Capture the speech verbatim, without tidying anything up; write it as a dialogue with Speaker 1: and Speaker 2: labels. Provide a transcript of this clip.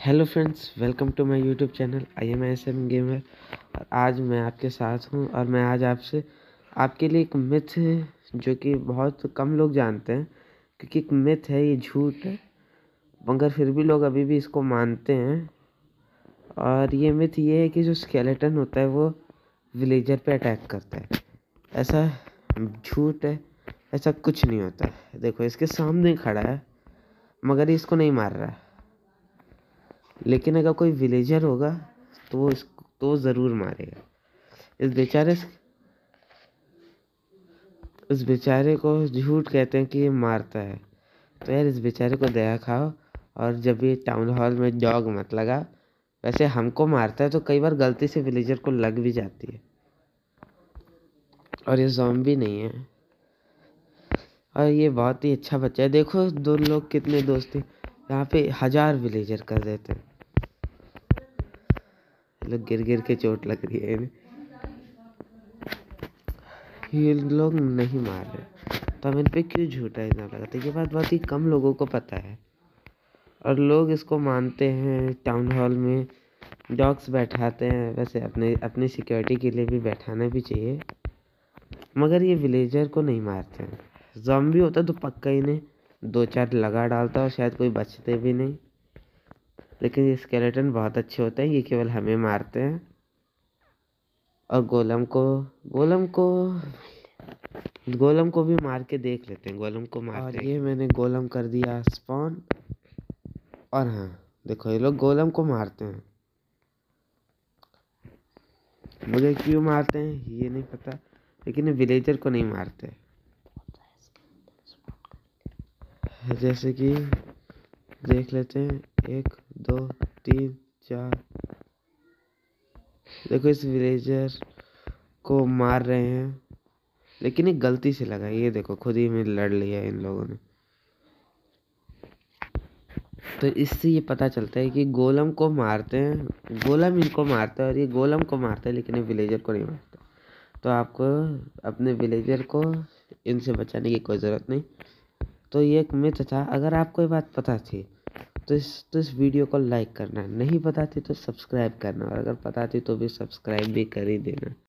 Speaker 1: Hello friends, welcome to my YouTube channel I am S M gamer. और आज मैं आपके साथ हूं और मैं आज आपसे आपके लिए एक मिथ जो कि बहुत कम लोग जानते हैं, क्योंकि एक मिथ है, ये झूठ है, मगर फिर भी लोग अभी भी इसको मानते हैं। और ये मिथ ये है कि जो स्केलेटन होता है वो विलेजर पे अटैक करता है। ऐसा झूठ है, ऐसा कुछ नहीं होता है। देखो, इसके सामने खड़ा है मगर ये इसको नहीं मार रहा है, लेकिन अगर कोई विलेजर होगा तो वो इसको तो ज़रूर मारेगा। इस बेचारे उस बेचारे को झूठ कहते हैं कि ये मारता है। तो यार, इस बेचारे को दया खाओ। और जब ये टाउन हॉल में जॉग मत लगा। वैसे हमको मारता है तो कई बार गलती से विलेजर को लग भी जाती है, और ये ज़ॉम्बी नहीं है। और ये बहुत ही अच्छा बच्चा है। देखो, दो लोग कितने दोस्ती यहाँ पे हजार विलेजर कर देते हैं। लोग गिर गिर के चोट लग रही है इन्हें। ये लोग नहीं मार रहे तो हम इन पे क्यों झूठा इतना लगाते? ये बात बहुत ही कम लोगों को पता है, और लोग इसको मानते हैं। टाउन हॉल में डॉग्स बैठाते हैं, वैसे अपने अपनी सिक्योरिटी के लिए भी बैठाना भी चाहिए, मगर ये विलेजर को नहीं मारते हैं। ज़ॉम्बी होता तो पक्का इन्हें दो चार लगा डालता और शायद कोई बचते भी नहीं। लेकिन ये स्केलेटन बहुत अच्छे होते हैं, ये केवल हमें मारते हैं। और गोलम को गोलम को गोलम को भी मार के देख लेते हैं। गोलम को मारते हैं। और ये मैंने गोलम कर दिया स्पॉन। और हाँ, देखो, ये लोग गोलम को मारते हैं। मुझे क्यों मारते हैं ये नहीं पता, लेकिन ये विलेजर को नहीं मारते। जैसे कि देख लेते हैं, एक दो तीन चार। देखो, इस विलेजर को मार रहे हैं, लेकिन एक गलती से लगा। ये देखो, खुद ही में लड़ लिया इन लोगों ने। तो इससे ये पता चलता है कि गोलम को मारते हैं, गोलम इनको मारता है, और ये गोलम को मारता है लेकिन ये विलेजर को नहीं मारता। तो आपको अपने विलेजर को इनसे बचाने की कोई ज़रूरत नहीं। तो ये एक मिथ था। अगर आपको ये बात पता थी तो इस तो इस वीडियो को लाइक करना, नहीं पता थी तो सब्सक्राइब करना, और अगर पता थी तो भी सब्सक्राइब भी कर ही देना।